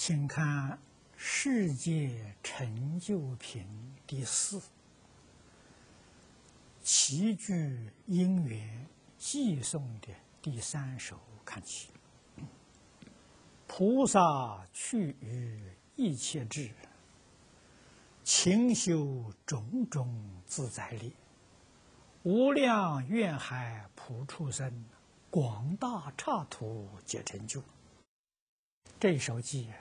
请看世界成就品第4，齐聚因缘寄送的第3首看起。菩萨去于一切智，勤修种种自在力，无量愿海普出生，广大刹土皆成就。这一首偈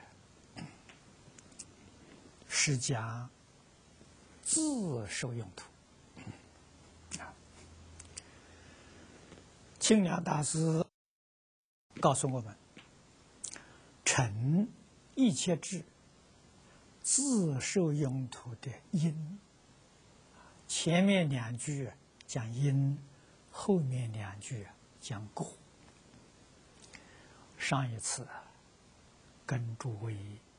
是讲自受用途。清凉大师告诉我们，成一切智自受用途的因。前面2句讲因，后面2句讲果。上一次跟诸位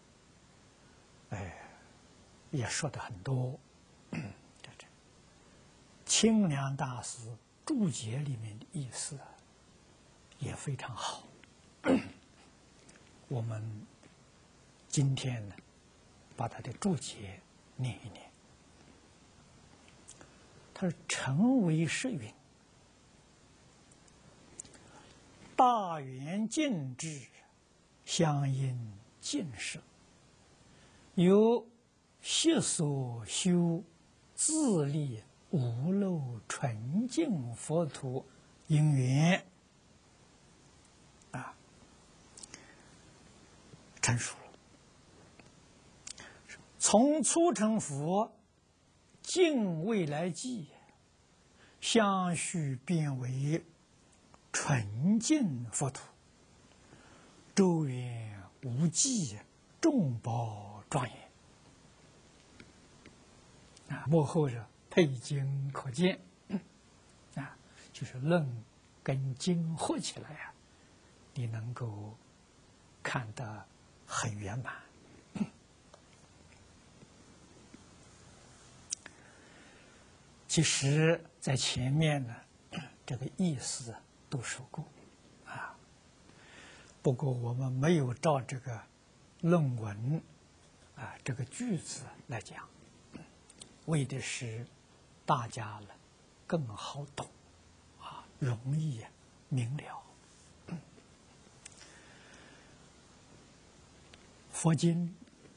也说的很多，清凉大师注解里面的意思也非常好。我们今天呢，把他的注解念一念。他说：“诚为是云，大圆净智，相应尽摄，由悉所修自立无漏纯净佛土因缘成熟了。从初成佛尽未来际，相续变为纯净佛土，周圆无际，众宝庄严。”幕后的配经可见，就是论跟经合起来你能够看得很圆满。其实在前面呢，这个意思都说过不过我们没有照这个论文这个句子来讲，为的是大家呢更好懂容易明了。佛经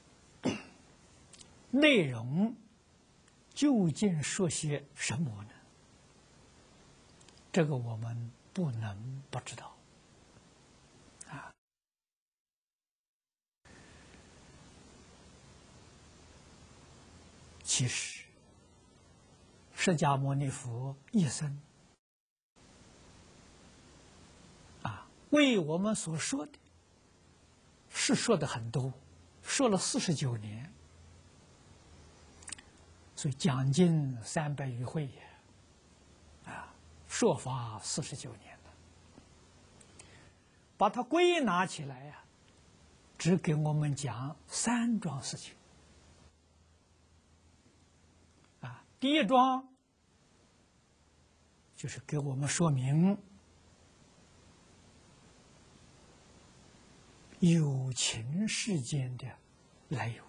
内容究竟说些什么呢？这个我们不能不知道其实释迦牟尼佛一生为我们所说的是说的很多，说了49年，所以将近300余会说法49年了。把它归纳起来只给我们讲3桩事情第一桩就是给我们说明有情世间的来由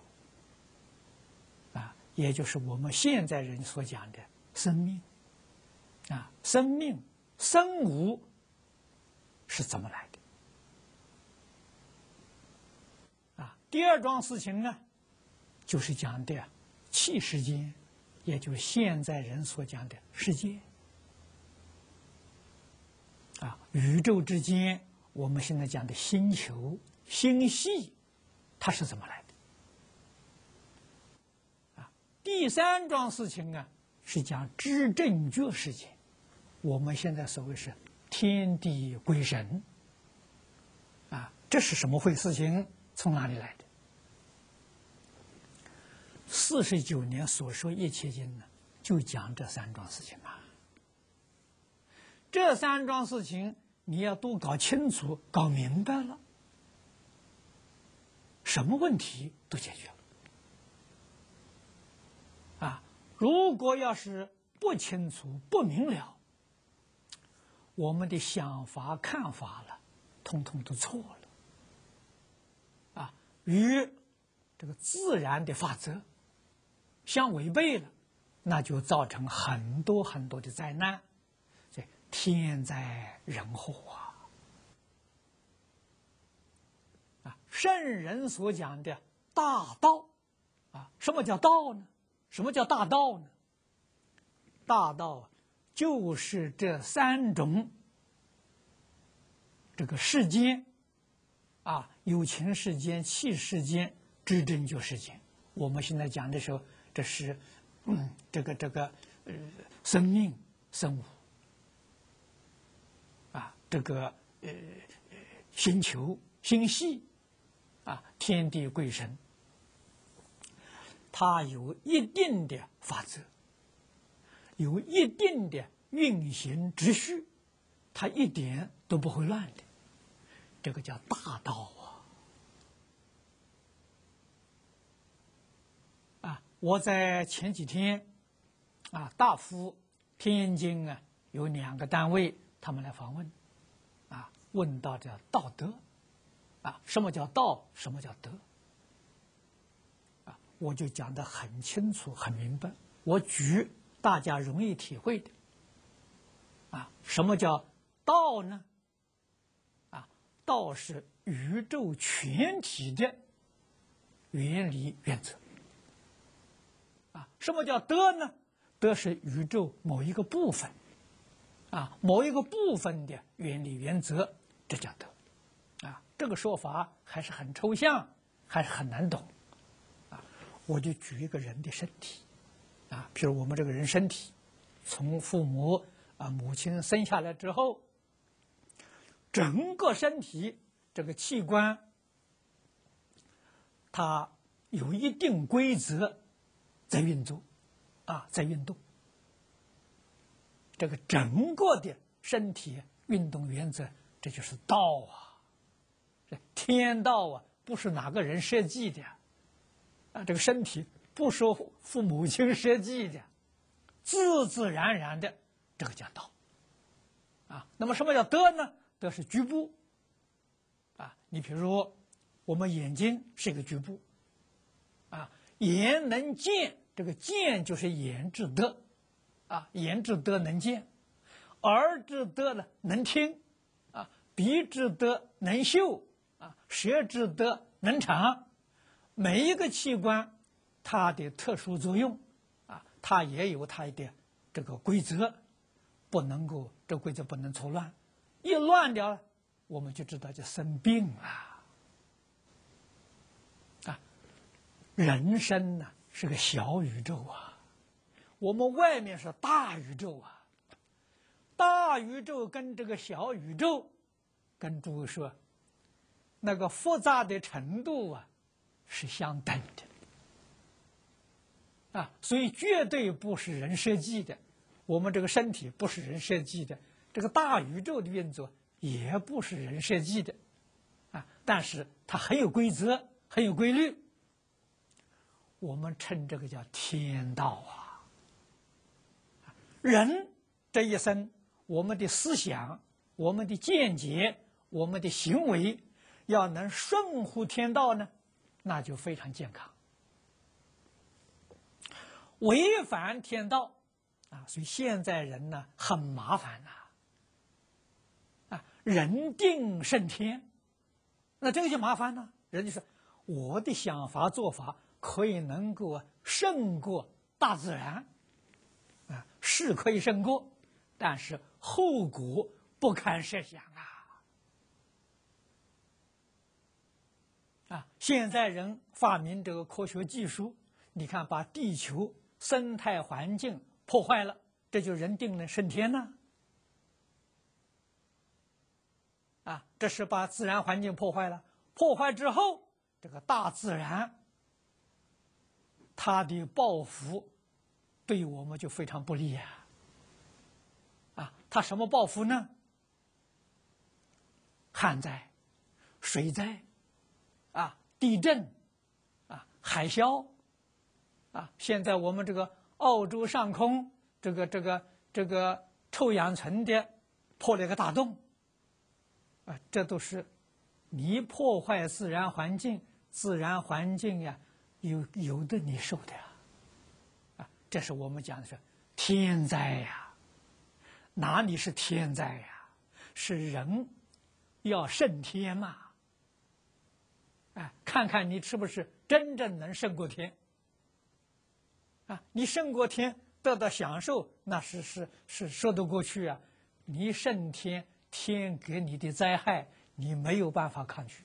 也就是我们现在人所讲的生命生命生无是怎么来的第二桩事情呢，就是讲的气世间，也就是现在人所讲的世界宇宙之间，我们现在讲的星球星系，它是怎么来的第3桩事情是讲知正觉世界，我们现在所谓是天地鬼神这是什么回事情，从哪里来的？49年所说一切经呢，就讲这3桩事情这3桩事情你要都搞清楚搞明白了，什么问题都解决了如果要是不清楚不明了，我们的想法看法了通通都错了与这个自然的法则相违背了，那就造成很多很多的灾难，所以天灾人祸圣人所讲的大道什么叫道呢？什么叫大道呢？大道就是这三种这个世间有情世间、气世间、知真觉世间。我们现在讲的时候，这是生命生物这个星球星系天地鬼神，它有一定的法则，有一定的运行秩序，它一点都不会乱的，这个叫大道我在前几天大夫天津有2个单位，他们来访问问到这道德什么叫道，什么叫德我就讲得很清楚很明白，我举大家容易体会的什么叫道呢？道是宇宙全体的原理原则什么叫德呢？德是宇宙某一个部分某一个部分的原理原则，这叫德这个说法还是很抽象，还是很难懂我就举一个人的身体譬如我们这个人身体，从父母母亲生下来之后，整个身体这个器官它有一定规则在运作在运动，这个整个的身体运动原则，这就是道天道不是哪个人设计的这个身体不是父母亲设计的，自自然然的，这个叫道那么什么叫德呢？德是局部你比如我们眼睛是一个局部眼能见，这个见就是眼之德眼之德能见，耳之德呢能听鼻之德能嗅舌之德能尝。每一个器官它的特殊作用它也有它的这个规则，不能够这规则不能错乱，一乱掉了我们就知道就生病了人生呢是个小宇宙我们外面是大宇宙大宇宙跟这个小宇宙，跟诸位说，那个复杂的程度是相等的所以绝对不是人设计的。我们这个身体不是人设计的，这个大宇宙的运作也不是人设计的但是它很有规则，很有规律，我们称这个叫天道人这一生，我们的思想、我们的见解、我们的行为要能顺乎天道呢，那就非常健康。违反天道所以现在人呢很麻烦人定胜天，那这个就麻烦了。人就说我的想法做法可以能够胜过大自然是可以胜过，但是后果不堪设想现在人发明这个科学技术，你看把地球生态环境破坏了，这就人定了胜天呢这是把自然环境破坏了。破坏之后，这个大自然它的报复对我们就非常不利它什么报复呢？旱灾、水灾地震海啸现在我们这个澳洲上空这个臭氧层的破了一个大洞这都是你破坏自然环境自然环境呀，有的你受的呀，这是我们讲的是天灾呀，哪里是天灾呀？是人要胜天嘛。看看你是不是真正能胜过天你胜过天得到享受，那是说得过去啊。你胜天，天给你的灾害，你没有办法抗拒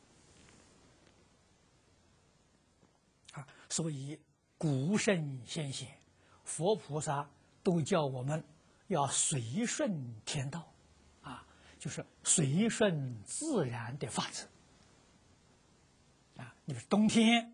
所以古圣先贤、佛菩萨都叫我们要随顺天道就是随顺自然的法则你说冬天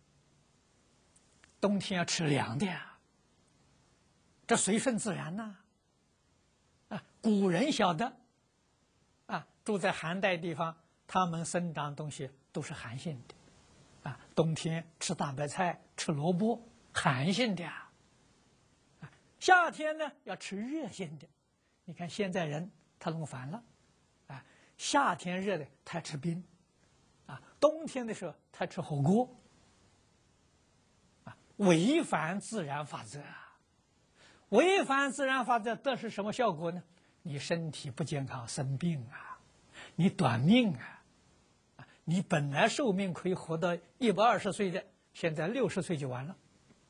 要吃凉的呀，这随顺自然呐古人晓得住在寒带地方，他们生长东西都是寒性的冬天吃大白菜、吃萝卜，寒性的夏天呢要吃热性的。你看现在人他弄反了夏天热的他吃冰冬天的时候他吃火锅违反自然法则违反自然法则得是什么效果呢？你身体不健康，生病你短命你本来寿命可以活到120岁的，现在60岁就完了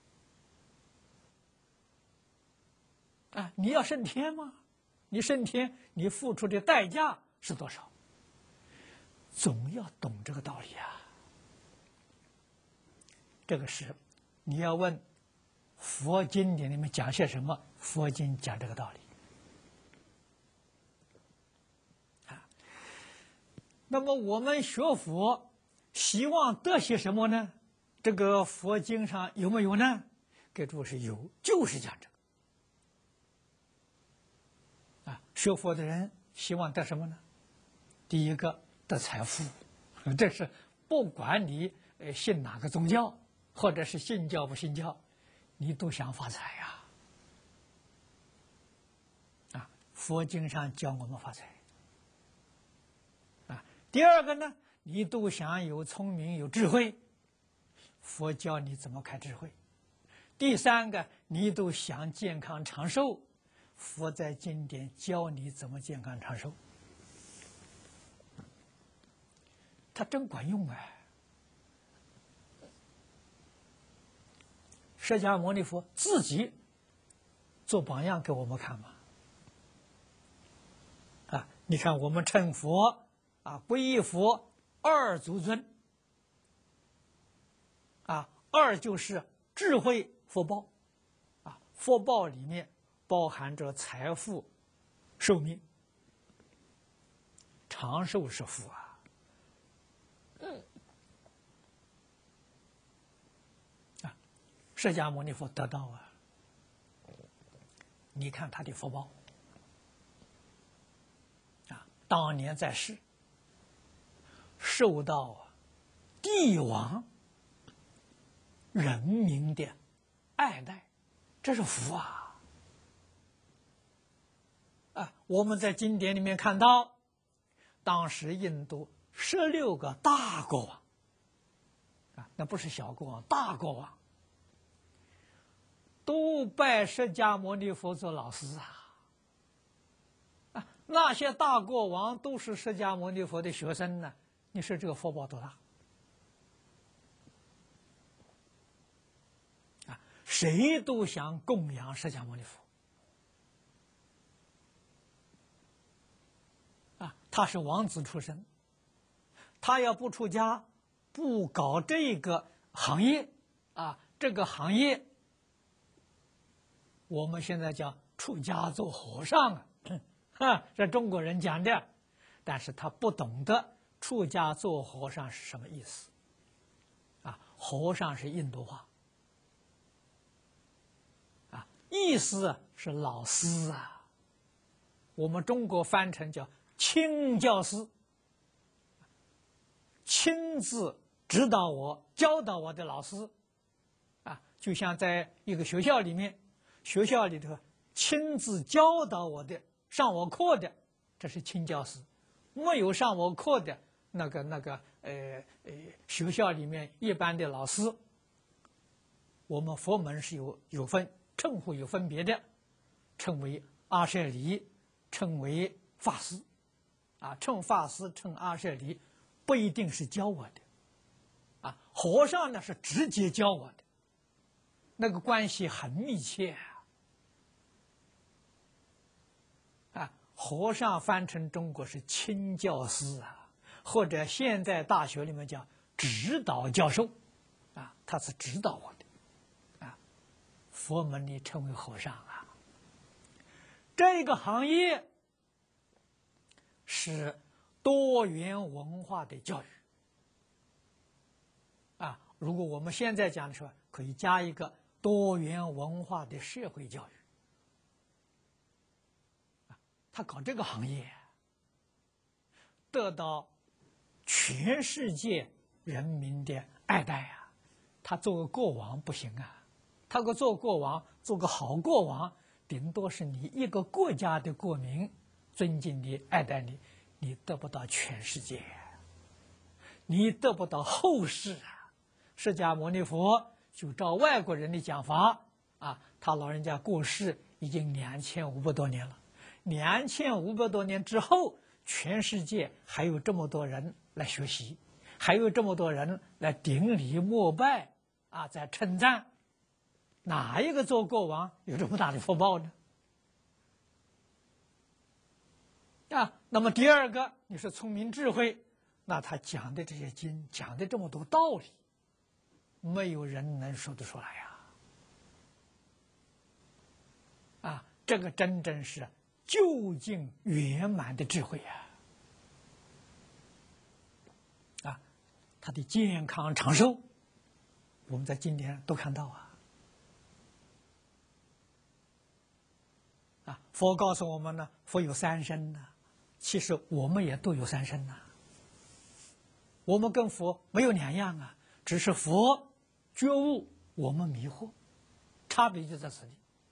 你要胜天吗？你胜天，你付出的代价是多少？总要懂这个道理这个是你要问佛经典里面讲些什么，佛经讲这个道理那么我们学佛希望得些什么呢？这个佛经上有没有呢？给诸位是有，就是讲这个学佛的人希望得什么呢？第一个得财富，这是不管你信哪个宗教，或者是信教不信教，你都想发财佛经上教我们发财第二个呢，你都想有聪明有智慧，佛教你怎么开智慧。第三个，你都想健康长寿，佛在经典教你怎么健康长寿，它真管用释迦牟尼佛自己做榜样给我们看嘛你看我们称佛皈依佛二足尊二就是智慧福报福报里面包含着财富寿命，长寿是福释迦牟尼佛得到你看他的福报当年在世受到帝王人民的爱戴，这是福我们在经典里面看到，当时印度16个大国王那不是小国王，大国王都拜释迦牟尼佛做老师那些大国王都是释迦牟尼佛的学生呢，你说这个福报多大谁都想供养释迦牟尼佛他是王子出身，他要不出家不搞这个行业这个行业我们现在叫出家做和尚这中国人讲的，但是他不懂得出家做和尚是什么意思和尚是印度话意思是老师我们中国翻成叫亲教师，亲自指导我教导我的老师就像在一个学校里面，学校里头亲自教导我的上我课的，这是亲教师。没有上我课的， 学校里面一般的老师，我们佛门是有称呼有分别的，称为阿舍离，称为法师，称法师称阿舍离，不一定是教我的，和尚呢是直接教我的，那个关系很密切和尚翻成中国是亲教师或者现在大学里面叫指导教授他是指导我的佛门里称为和尚这个行业是多元文化的教育如果我们现在讲的时候，可以加一个多元文化的社会教育他搞这个行业，得到全世界人民的爱戴他做个国王不行他做国王，做个好国王，顶多是你一个国家的国民尊敬你、爱戴你，你得不到全世界，你得不到后世释迦牟尼佛就照外国人的讲法他老人家过世已经2500多年了，2500多年之后，全世界还有这么多人来学习，还有这么多人来顶礼膜拜在称赞，哪一个做国王有这么大的福报呢？那么第二个，你是聪明智慧，那他讲的这些经，讲的这么多道理，没有人能说得出来这个真正是究竟圆满的智慧他的健康长寿，我们在今天都看到佛告诉我们呢，佛有3身其实我们也都有3身我们跟佛没有两样只是佛觉悟，我们迷惑，差别就在此地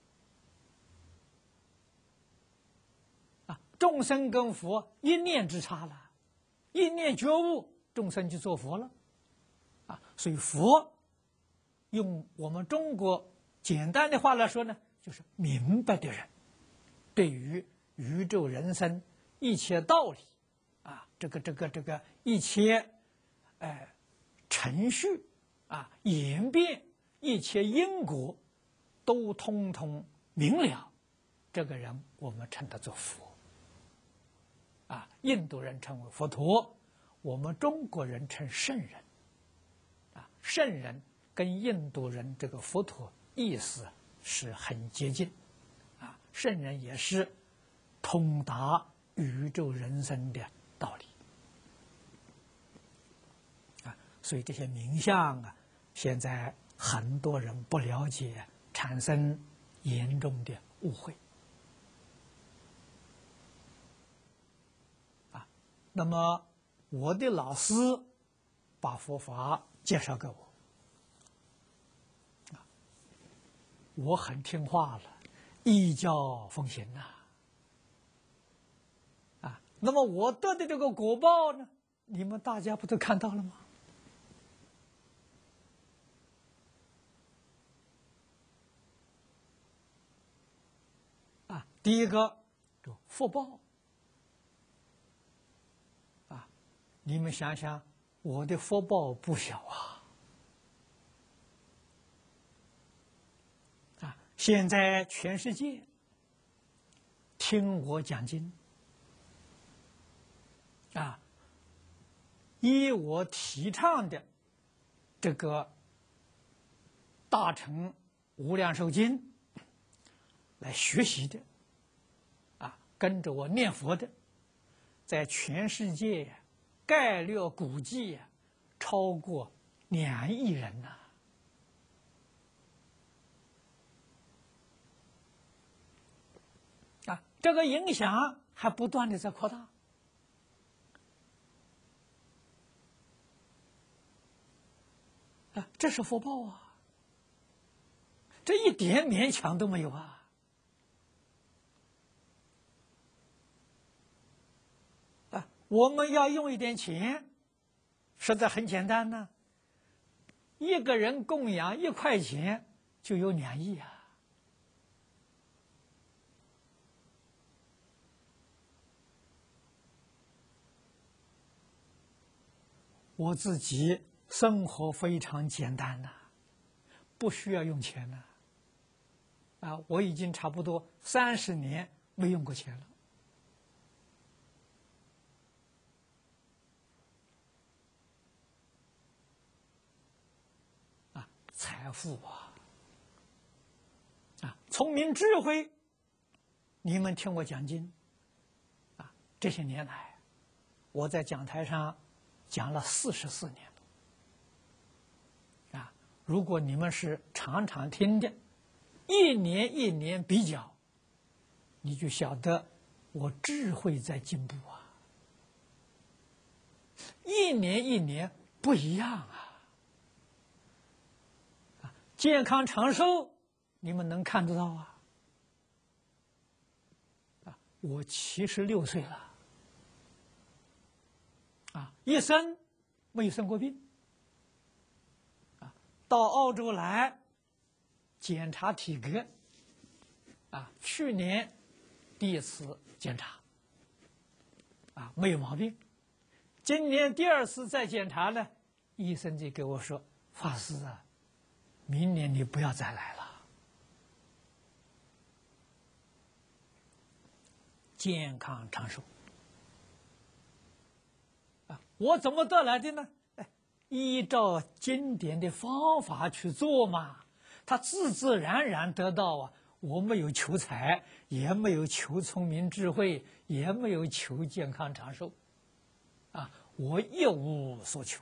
众生跟佛一念之差了，一念觉悟，众生就做佛了所以佛用我们中国简单的话来说呢，就是明白的人，对于宇宙人生一切道理这个一切程序演变，一切因果都通通明了，这个人我们称他做佛印度人称为佛陀，我们中国人称圣人圣人跟印度人这个佛陀意思是很接近圣人也是通达宇宙人生的道理所以这些名相现在很多人不了解，产生严重的误会那么我的老师把佛法介绍给我我很听话了，依教奉行那么我得的这个果报呢，你们大家不都看到了吗？第一个就福报你们想想，我的福报不小现在全世界听我讲经依我提倡的这个大乘无量寿经来学习的跟着我念佛的，在全世界概略估计超过2亿人这个影响还不断的在扩大这是福报这一点勉强都没有我们要用一点钱，实在很简单呢。一个人供养1块钱就有2亿啊！我自己生活非常简单呐，不需要用钱呐。我已经差不多30年没用过钱了。财富聪明智慧，你们听我讲经这些年来，我在讲台上讲了44年了如果你们是常常听的，一年一年比较，你就晓得我智慧在进步一年一年不一样健康长寿，你们能看得到我76岁了一生没有生过病到澳洲来检查体格去年第1次检查没有毛病。今年第2次再检查呢，医生就给我说：“法师明年你不要再来了。”健康长寿我怎么得来的呢？依照经典的方法去做嘛，他自自然然得到我没有求财，也没有求聪明智慧，也没有求健康长寿我一无所求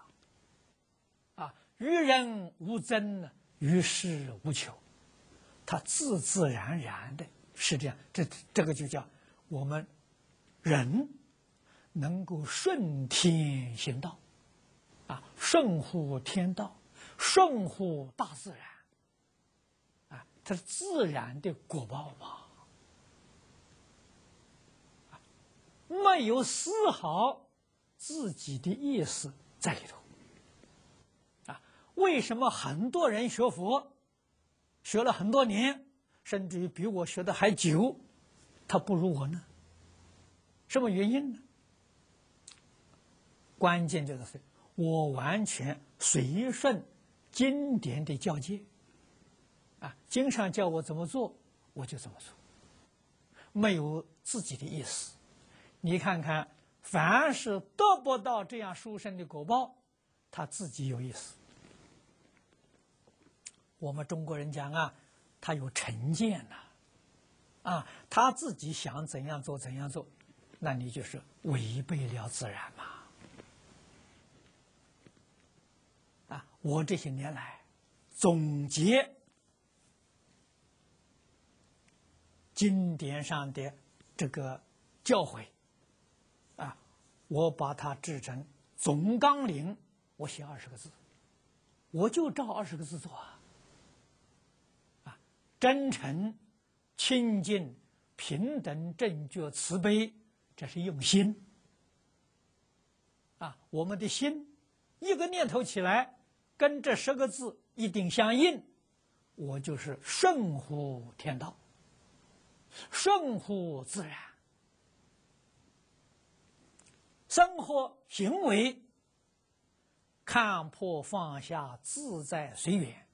于人无争，于事无求，他自自然然的是这样。这个就叫我们人能够顺天行道顺乎天道，顺乎大自然它是自然的果报嘛没有丝毫自己的意思在里头为什么很多人学佛学了很多年，甚至于比我学的还久，他不如我呢？什么原因呢？关键就是我完全随顺经典的教诫经上叫我怎么做我就怎么做，没有自己的意思。你看看，凡是得不到这样殊胜的果报，他自己有意思。我们中国人讲他有成见他自己想怎样做怎样做，那你就是违背了自然嘛我这些年来总结经典上的这个教诲我把它制成总纲领，我写20个字，我就照20个字做真诚、清净、平等、正觉、慈悲，这是用心我们的心一个念头起来，跟这10个字一定相应，我就是顺乎天道，顺乎自然，生活行为看破放下，自在随缘。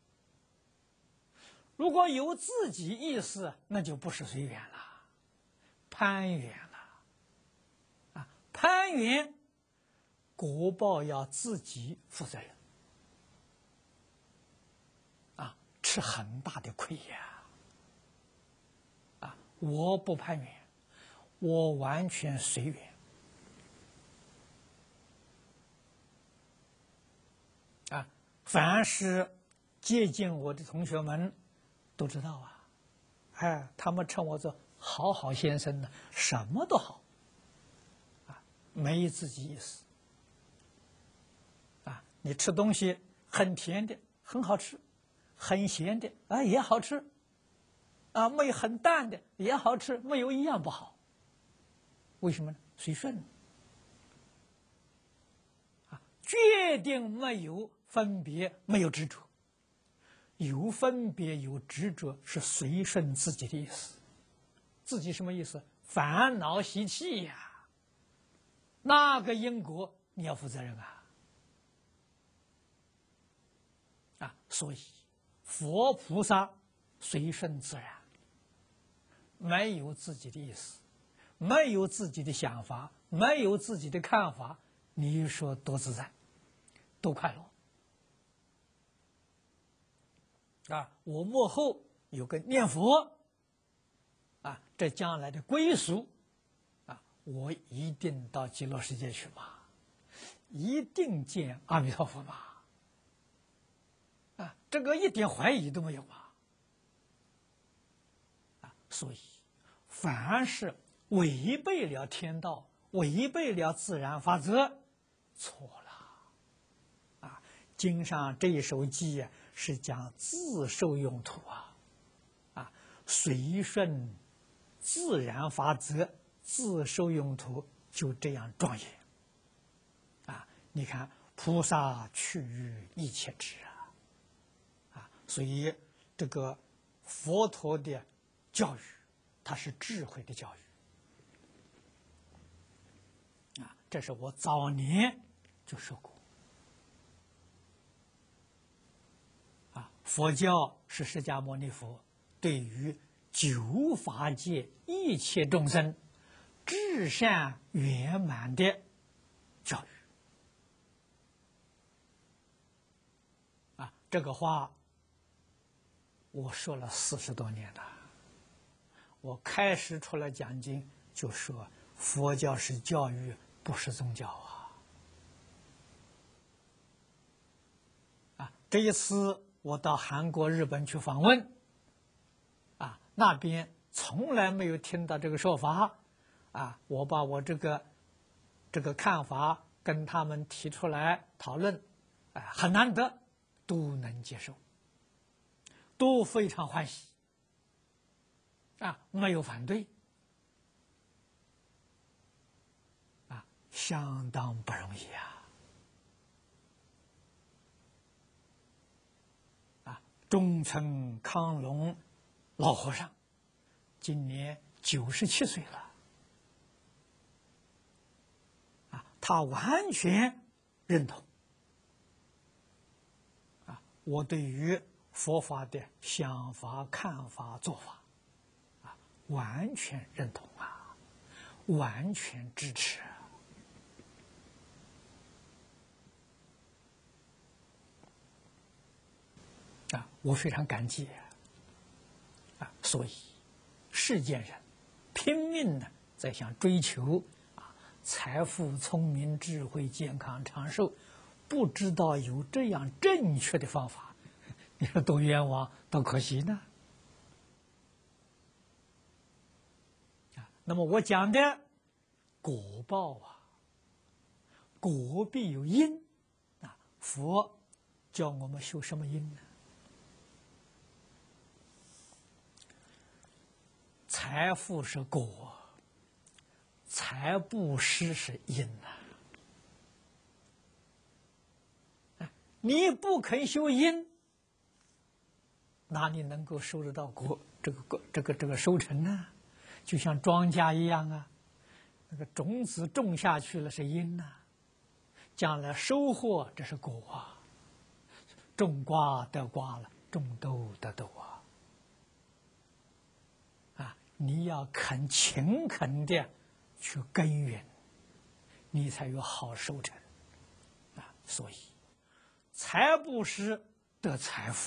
如果有自己意识，那就不是随缘了，攀缘了攀缘果报要自己负责任吃很大的亏我不攀缘，我完全随缘凡是接近我的同学们都知道他们称我做好好先生呢，什么都好没自己意思你吃东西很甜的很好吃，很咸的也好吃没很淡的也好吃，没有一样不好。为什么呢？随顺决定没有分别，没有执着。有分别有执着是随顺自己的意思，自己什么意思？烦恼习气呀，那个因果你要负责任所以佛菩萨随顺自然，没有自己的意思，没有自己的想法，没有自己的看法，你说多自在，多快乐。我幕后有个念佛，这将来的归宿，我一定到极乐世界去嘛，一定见阿弥陀佛嘛，这个一点怀疑都没有所以，凡是违背了天道，违背了自然法则，错了。经上这一首偈是讲自受用途随顺自然法则，自受用途就这样庄严你看菩萨去于一切智所以这个佛陀的教育，它是智慧的教育这是我早年就说过佛教是释迦牟尼佛对于九法界一切众生至善圆满的教育这个话我说了40多年了。我开始出来讲经就说佛教是教育，不是宗教这一次我到韩国、日本去访问那边从来没有听到这个说法我把我这个看法跟他们提出来讨论很难得都能接受，都非常欢喜没有反对相当不容易中村康隆老和尚今年97岁了他完全认同我对于佛法的想法、看法、做法完全认同完全支持我非常感激所以世间人拼命的在想追求财富、聪明、智慧、健康、长寿，不知道有这样正确的方法，你说多冤枉，多可惜呢？那么我讲的果报果必有因佛教我们修什么因呢？财富是果，财布施是因你不肯修因，哪里能够收得到果？这个收成呢？就像庄稼一样那个种子种下去了是因将来收获这是果种瓜得瓜了，种豆得豆你要勤恳的去耕耘，你才有好收成所以财布施得财富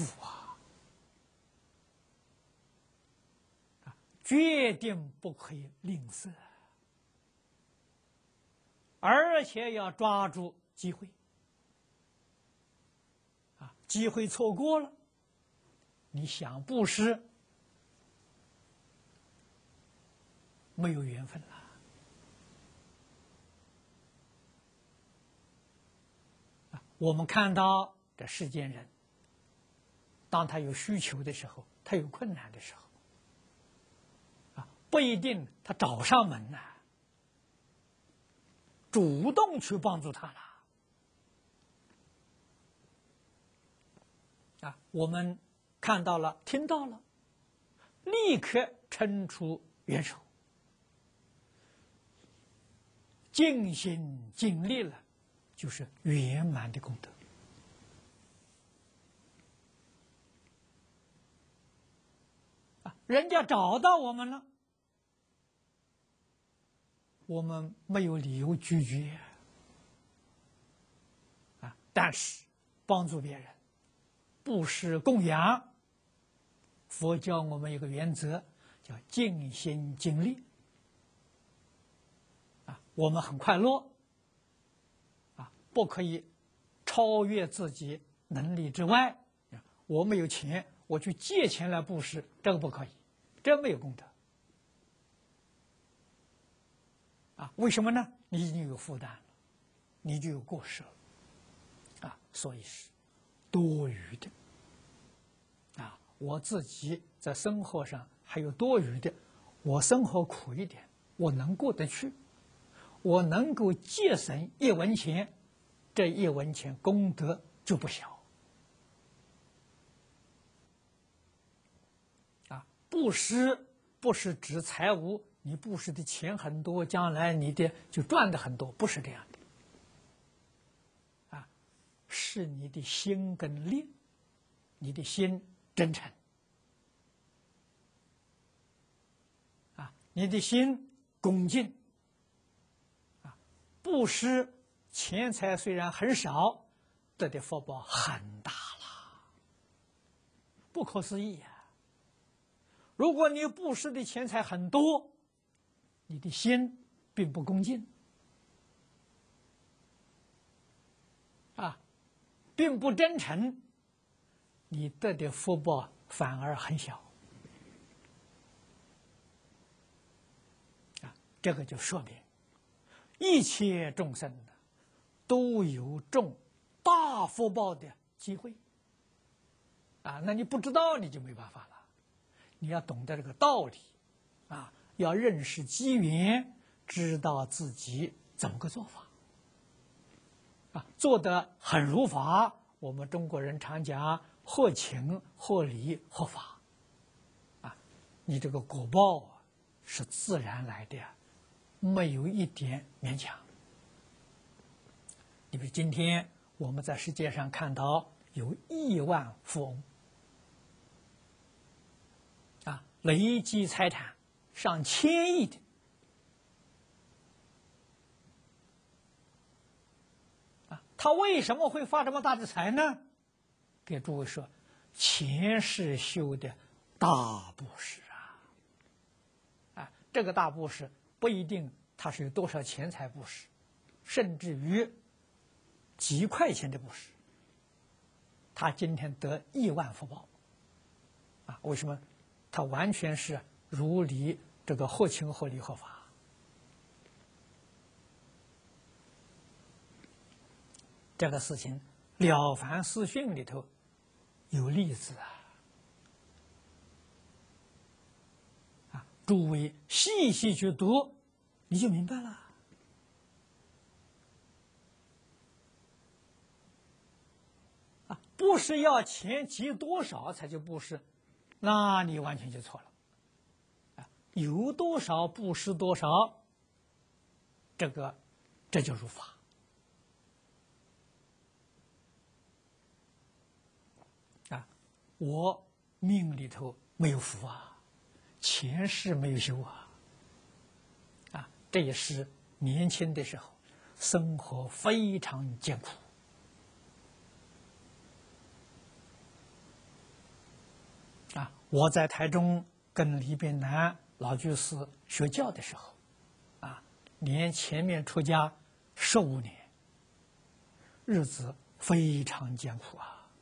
决定不可以吝啬，而且要抓住机会机会错过了，你想布施没有缘分了我们看到这世间人，当他有需求的时候，他有困难的时候不一定他找上门主动去帮助他了我们看到了、听到了，立刻伸出援手，尽心尽力了，就是圆满的功德。人家找到我们了，我们没有理由拒绝但是帮助别人，布施供养，佛教我们有个原则，叫尽心尽力我们很快乐不可以超越自己能力之外。我没有钱，我去借钱来布施，这个不可以，这没有功德为什么呢？你已经有负担了，你就有过失了所以是多余的我自己在生活上还有多余的，我生活苦一点，我能过得去，我能够节省1文钱，这1文钱功德就不小布施不是指财物，你布施的钱很多，将来你的就赚的很多，不是这样的是你的心跟力，你的心真诚你的心恭敬布施钱财虽然很少，得的福报很大了，不可思议如果你布施的钱财很多，你的心并不恭敬并不真诚，你得的福报反而很小这个就说明一切众生都有种大福报的机会那你不知道你就没办法了，你要懂得这个道理要认识机缘，知道自己怎么个做法做得很如法。我们中国人常讲合情合理合法你这个果报是自然来的没有一点勉强。因为今天我们在世界上看到有亿万富翁累积财产上千亿的他为什么会发这么大的财呢？给诸位说，前世修的大布施这个大布施不一定他是有多少钱财布施，甚至于几块钱的布施，他今天得亿万福报为什么？他完全是如理这个合情合理合法。这个事情《了凡四训》里头有例子诸位细细去读，你就明白了布施要钱积多少才就布施，那你完全就错了有多少布施多少，这就如法我命里头没有福前世没有修这也是年轻的时候生活非常艰苦我在台中跟李炳南老居士学教的时候连前面出家15年，日子非常艰苦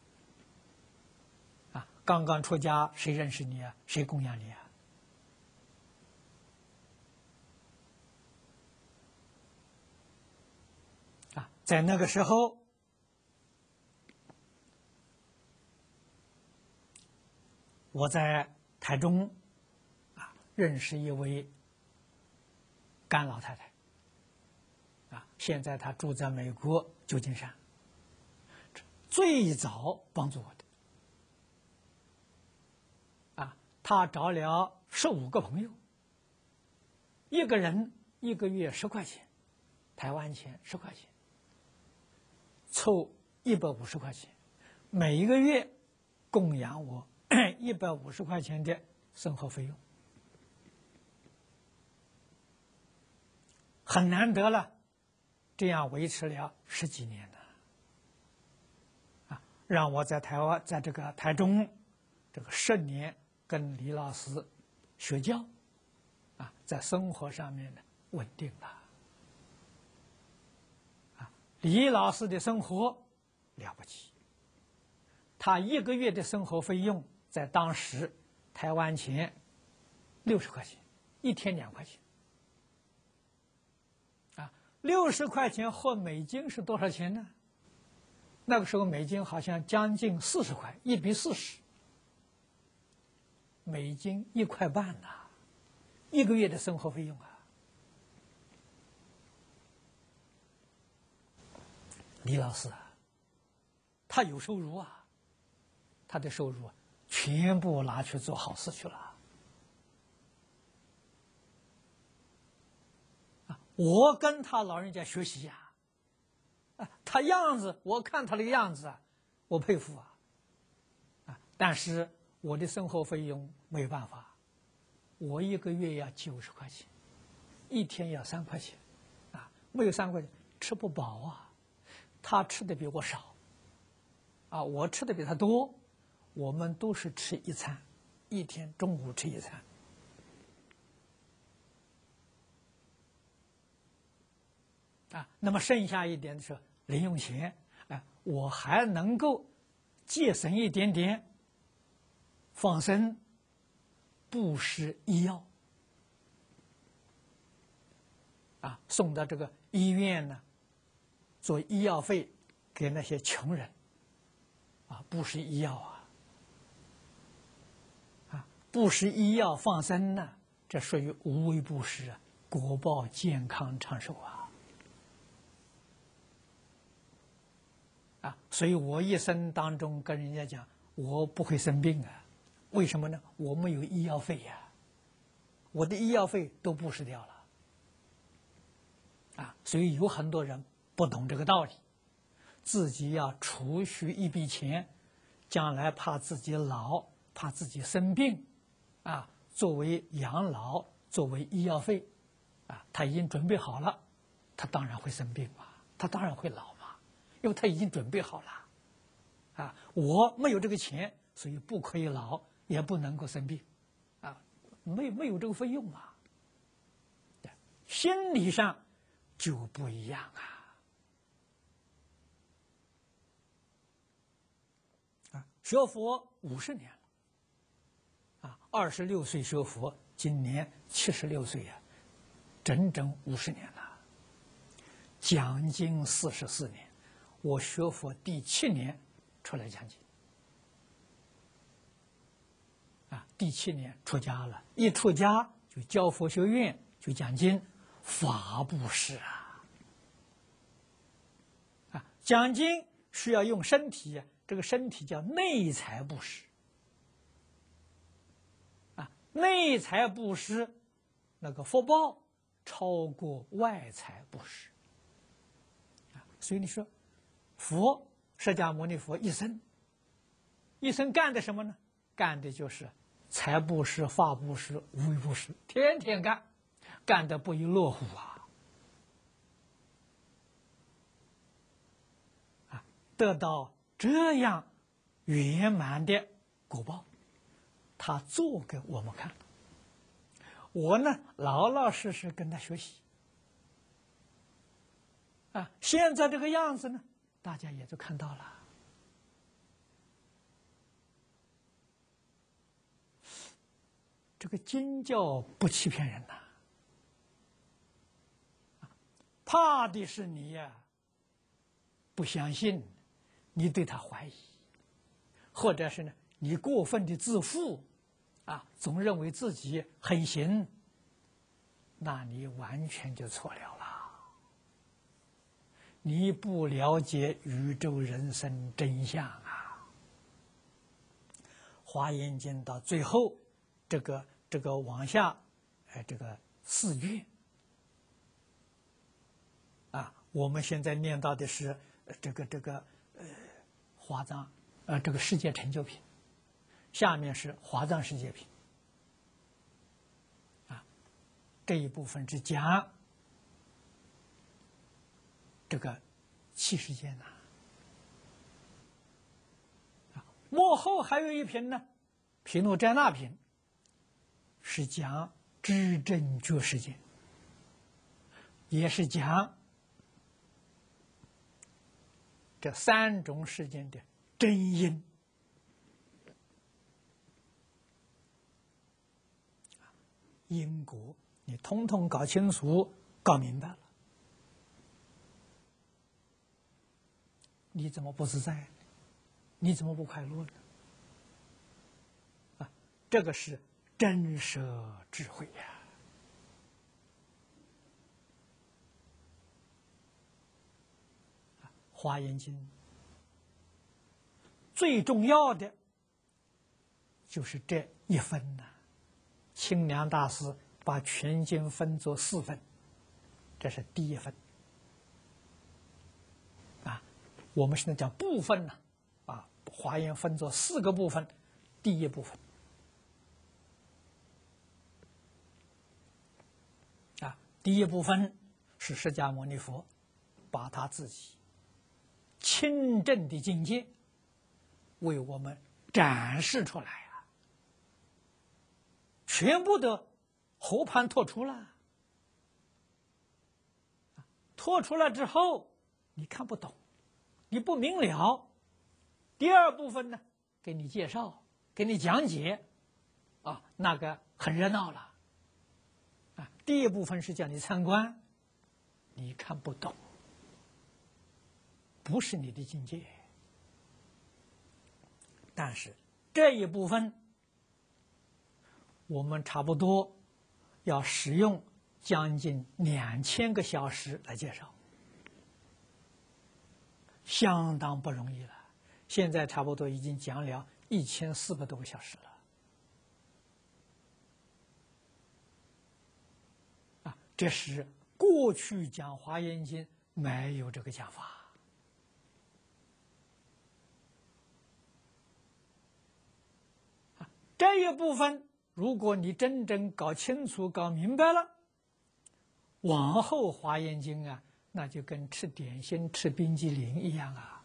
刚刚出家，谁认识你谁供养你在那个时候，我在台中认识一位甘老太太现在她住在美国旧金山，最早帮助我的他找了15个朋友，一个人1个月10块钱，台湾钱10块钱，凑150块钱，每一个月供养我150块钱的生活费用，很难得了，这样维持了10几年了，让我在台湾，在这个台中这个10年跟李老师学教，在生活上面呢稳定了，李老师的生活了不起，他1个月的生活费用在当时台湾钱60块钱，1天2块钱，60块钱换美金是多少钱呢？那个时候美金好像将近40块，1比40，美金1块半呐，1个月的生活费用啊。李老师他有收入啊，他的收入全部拿去做好事去了。我跟他老人家学习呀，他样子，我看他的样子我佩服但是我的生活费用没有办法，我1个月要90块钱，1天要3块钱没有3块钱吃不饱啊。他吃的比我少我吃的比他多，我们都是吃1餐，1天中午吃1餐那么剩下一点的时候零用钱我还能够节省一点点，放生布施医药送到这个医院呢，做医药费给那些穷人布施医药布施医药放生呢，这属于无为布施果报健康长寿所以我一生当中跟人家讲，我不会生病为什么呢？我没有医药费我的医药费都布施掉了所以有很多人不懂这个道理，自己要储蓄一笔钱，将来怕自己老，怕自己生病作为养老，作为医药费他已经准备好了，他当然会生病他当然会老因为他已经准备好了我没有这个钱，所以不可以老，也不能够生病没有这个费用心理上就不一样学佛50年了26岁学佛，今年76岁整整50年了，讲经44年，我学佛第7年出来讲经第7年出家了，一出家就教佛学院，就讲经，法布施讲经需要用身体这个身体叫内财布施内财布施那个福报超过外财布施所以你说佛释迦牟尼佛一生干的什么呢？干的就是财布施、法布施、无为布施，天天干得不亦乐乎得到这样圆满的果报，他做给我们看，我呢老老实实跟他学习现在这个样子呢，大家也都看到了。这个经教不欺骗人怕的是你不相信，你对他怀疑，或者是呢你过分的自负总认为自己很行，那你完全就错了你不了解宇宙人生真相华严经到最后这个往下，这个4卷啊，我们现在念到的是这个华藏这个世界成就品，下面是华藏世界品啊，这一部分是讲这个七世间呐。幕后还有一品呢，毗卢遮那品，是讲知正觉世界，也是讲这3种世间的真因。因果你统统搞清楚、搞明白了，你怎么不自在？你怎么不快乐呢？啊，这个是真实智慧呀！华严经最重要的就是这一分呐。清凉大师把全经分作4分，这是第一分。啊，我们现在讲部分呢，啊，华严分作4个部分，第一部分。啊，第一部分是释迦牟尼佛把他自己亲证的境界为我们展示出来啊，全部的和盘托出了。托出来之后，你看不懂，你不明了。第二部分呢，给你介绍，给你讲解，啊，那个很热闹了。啊，第一部分是叫你参观，你看不懂，不是你的境界。但是这一部分，我们差不多要使用将近2000个小时来介绍，相当不容易了。现在差不多已经讲了1400多个小时了。啊，这是过去讲《华严经》没有这个讲法。这一部分，如果你真正搞清楚、搞明白了，往后《华严经》啊，那就跟吃点心、吃冰激凌一样啊，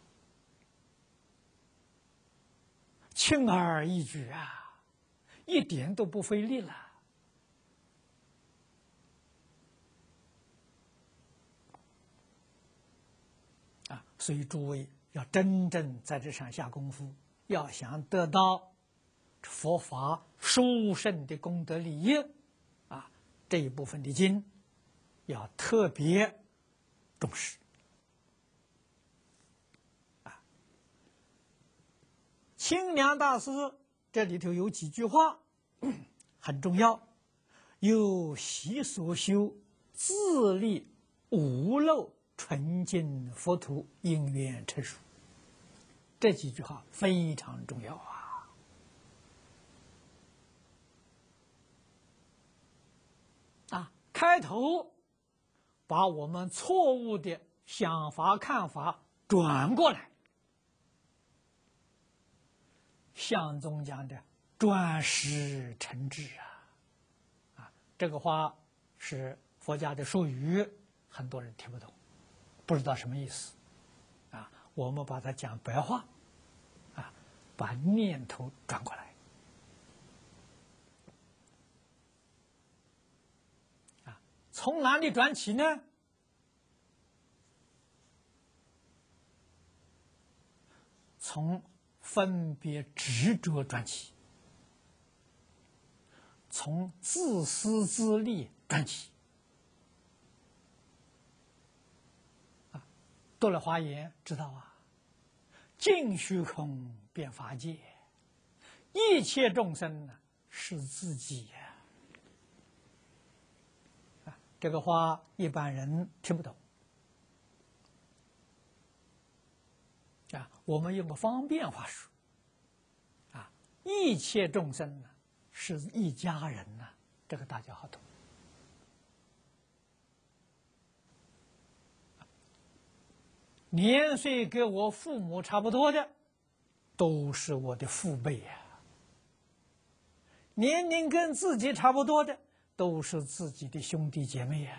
轻而易举啊，一点都不费力了。啊，所以诸位要真正在这上下功夫，要想得到佛法殊胜的功德利益，啊，这一部分的经要特别重视。啊，清凉大师这里头有几句话很重要：有习所修，自立无漏纯净佛土，因缘成熟。这几句话非常重要啊！开头把我们错误的想法看法转过来，相宗讲的转识成智啊，这个话是佛家的术语，很多人听不懂，不知道什么意思啊。我们把它讲白话啊，把念头转过来。从哪里转起呢？从分别执着转起，从自私自利转起。啊，读了华严知道啊，尽虚空遍法界，一切众生呢是自己呀。这个话一般人听不懂啊，我们用个方便话说啊，一切众生呢是一家人呐，这个大家好懂。年岁跟我父母差不多的，都是我的父辈呀；年龄跟自己差不多的，都是自己的兄弟姐妹呀。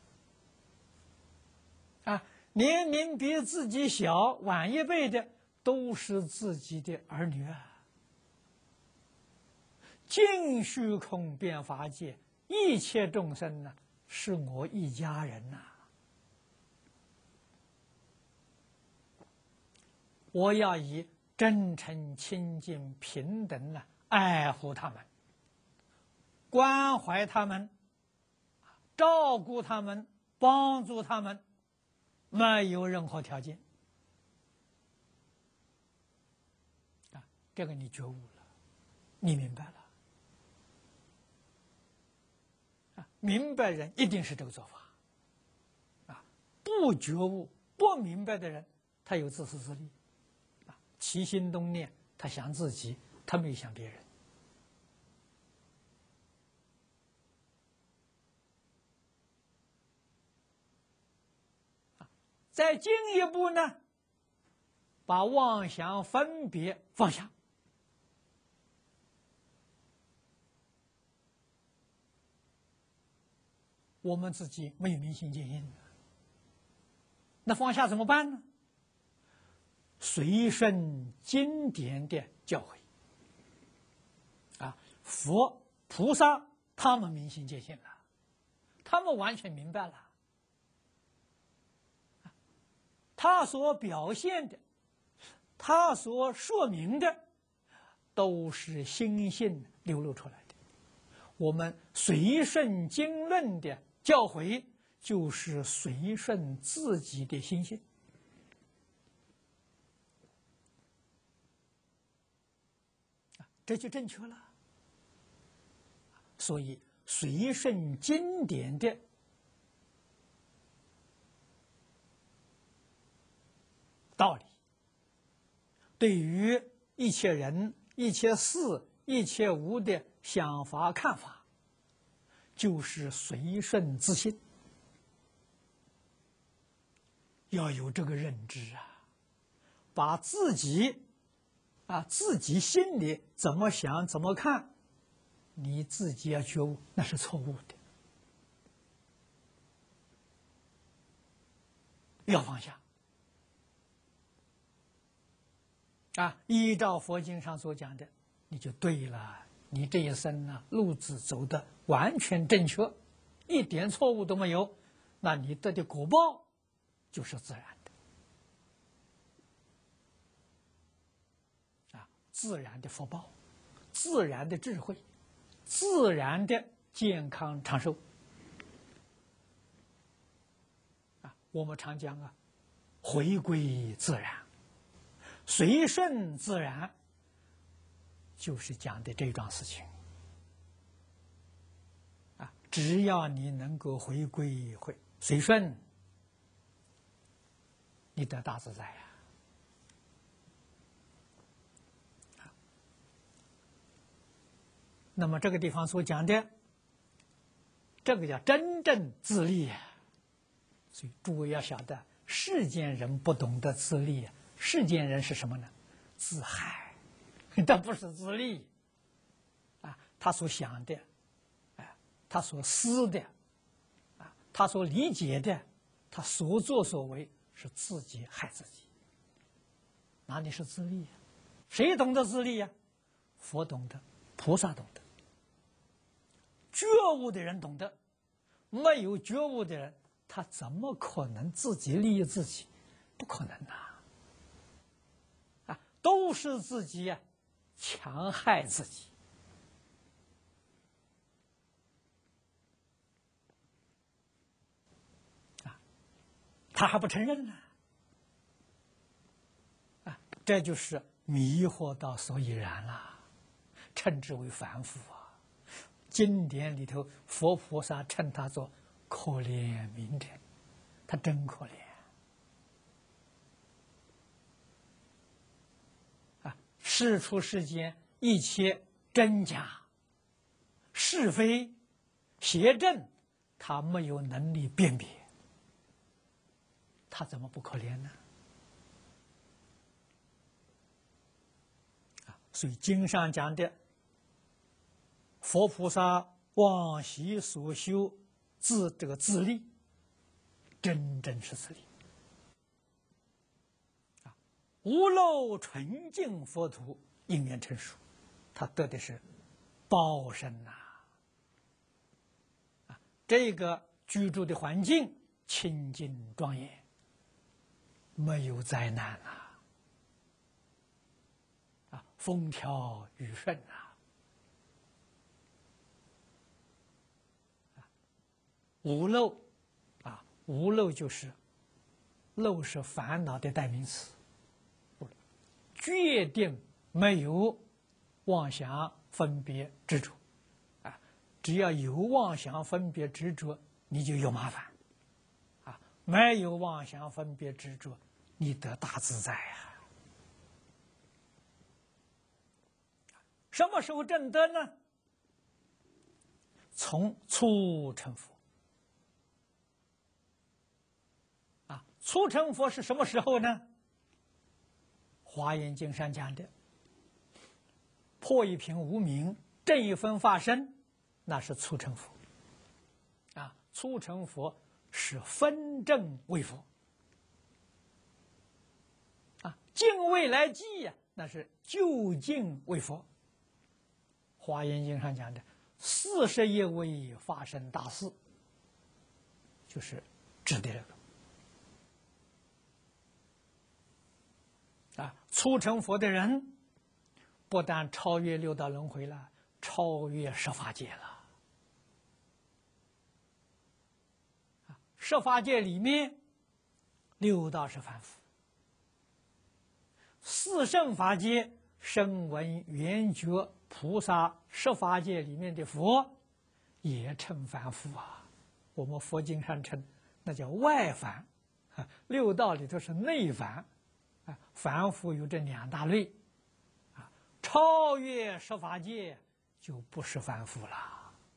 年龄比自己小晚一辈的，都是自己的儿女啊。尽虚空遍法界，一切众生呢，是我一家人呐。我要以真诚、清净、平等呢，爱护他们，关怀他们，照顾他们，帮助他们，没有任何条件。这个你觉悟了，你明白了。明白人一定是这个做法。不觉悟、不明白的人，他有自私自利。起心动念，他想自己，他没想别人。再进一步呢，把妄想分别放下。我们自己没有明心见性，那放下怎么办呢？随顺经典的教诲。佛菩萨他们明心见性了，他们完全明白了。他所表现的，他所说明的，都是心性流露出来的。我们随顺经论的教诲，就是随顺自己的心性。这就正确了。所以随顺经典的道理，对于一切人、一切事、一切物的想法看法，就是随顺自性。要有这个认知啊，把自己自己心里怎么想怎么看，你自己要觉悟，那是错误的，要放下。依照佛经上所讲的，你就对了。你这一生呢，路子走得完全正确，一点错误都没有，那你得的果报就是自然的。自然的福报，自然的智慧，自然的健康长寿。我们常讲回归自然，随顺自然，就是讲的这桩事情。只要你能够回归随顺，你得大自在呀。那么这个地方所讲的，这个叫真正自利。所以诸位要晓得，世间人不懂得自利，世间人是什么呢？自害，但不是自利。他所想的，他所思的，他所理解的，他所作所为是自己害自己。哪里是自利呀？谁懂得自利呀？佛懂得，菩萨懂得，觉悟的人懂得。没有觉悟的人，他怎么可能自己利益自己？不可能都是自己强害自己。他还不承认呢。这就是迷惑到所以然了，称之为凡夫经典里头，佛菩萨称他做可怜悯者，他真可怜。世出世间一切真假是非、邪正，他没有能力辨别，他怎么不可怜呢？所以经上讲的，佛菩萨往昔所修自利，真正是自利。无漏纯净佛土因缘成熟，他得的是报身呐。这个居住的环境清净庄严，没有灾难风调雨顺无漏无漏就是漏是烦恼的代名词，决定没有妄想分别执着只要有妄想分别执着，你就有麻烦没有妄想分别执着，你得大自在什么时候证得呢？从初成佛初成佛是什么时候呢？华严经上讲的，破一品无明，正一分法身，那是初成佛初成佛是分正为佛尽未来际那是究竟为佛。华严经上讲的41位法身大士，就是指的这个初成佛的人，不但超越六道轮回了，超越十法界了。十法界里面，六道是凡夫，四圣法界声闻缘觉菩萨，十法界里面的佛也称凡夫我们佛经上称那叫外凡六道里头是内凡凡夫有这两大类超越十法界就不是凡夫了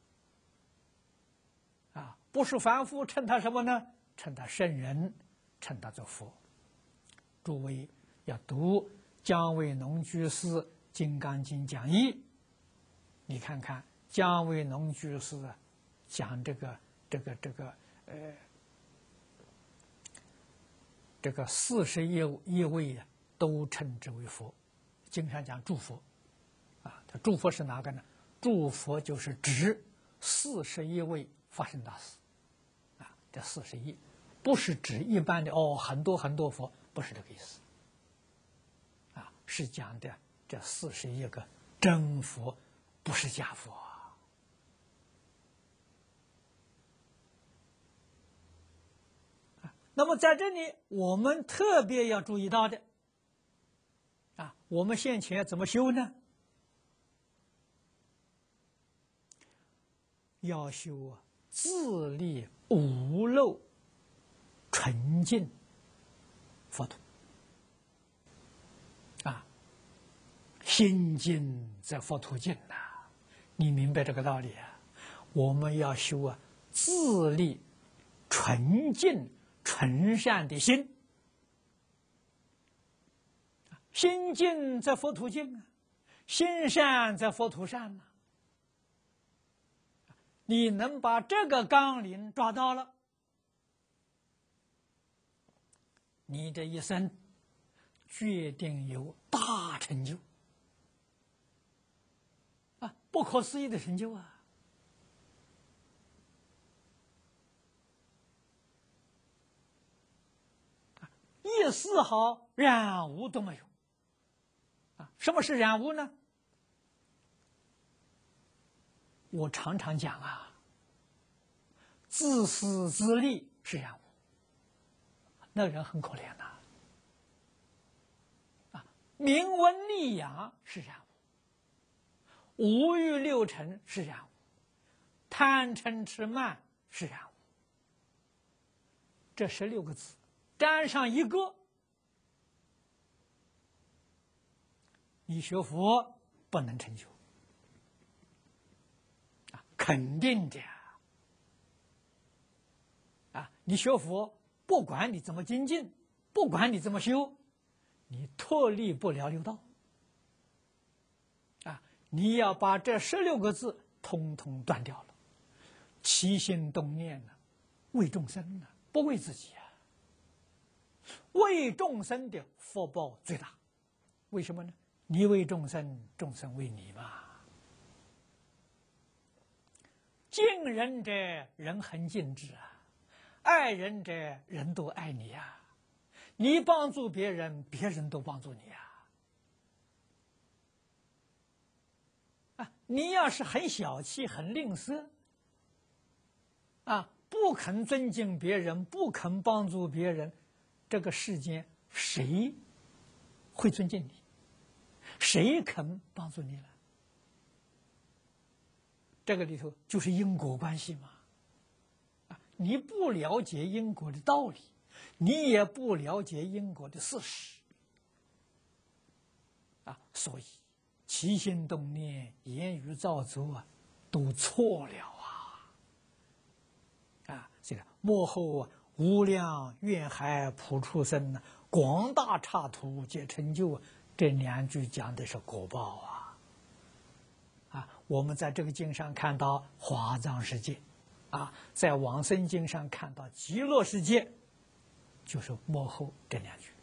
不是凡夫，称他什么呢？称他圣人，称他做佛。诸位要读姜维农居士《金刚经》讲义，你看看姜维农居士讲这个41位都称之为佛。经常讲诸佛他诸佛是哪个呢？诸佛就是指41位法身大士这41不是指一般的很多很多佛，不是这个意思是讲的这41个真佛，不是假佛那么在这里我们特别要注意到的我们现前怎么修呢？要修自立无漏纯净佛土心净则佛土净你明白这个道理我们要修自立纯净纯善的心，心净则佛土净心善则佛土善你能把这个纲领抓到了，你这一生决定有大成就不可思议的成就一丝毫染污都没有什么是染污呢？我常常讲自私自利是染污，那人很可怜名闻利养是染污，五欲六尘是染污，贪嗔痴慢是染污。这16个字沾上一个，你学佛不能成就肯定的啊！你学佛，不管你怎么精进，不管你怎么修，你脱离不了六道啊！你要把这16个字通通断掉了，起心动念呢，为众生呢，不为自己啊！为众生的福报最大，为什么呢？你为众生，众生为你嘛。敬人者，人恒敬之啊；爱人者，人都爱你呀。你帮助别人，别人都帮助你呀。啊，你要是很小气、很吝啬，啊，不肯尊敬别人，不肯帮助别人，这个世间谁会尊敬你？谁肯帮助你了？这个里头就是因果关系嘛。啊，你不了解因果的道理，你也不了解因果的事实，啊，所以起心动念、言语造作啊，都错了啊！啊，这个幕后无量愿海普出生呢，广大刹土皆成就啊，这2句讲的是果报啊。啊，我们在这个经上看到华藏世界，啊，在往生经上看到极乐世界，就是幕后这2句。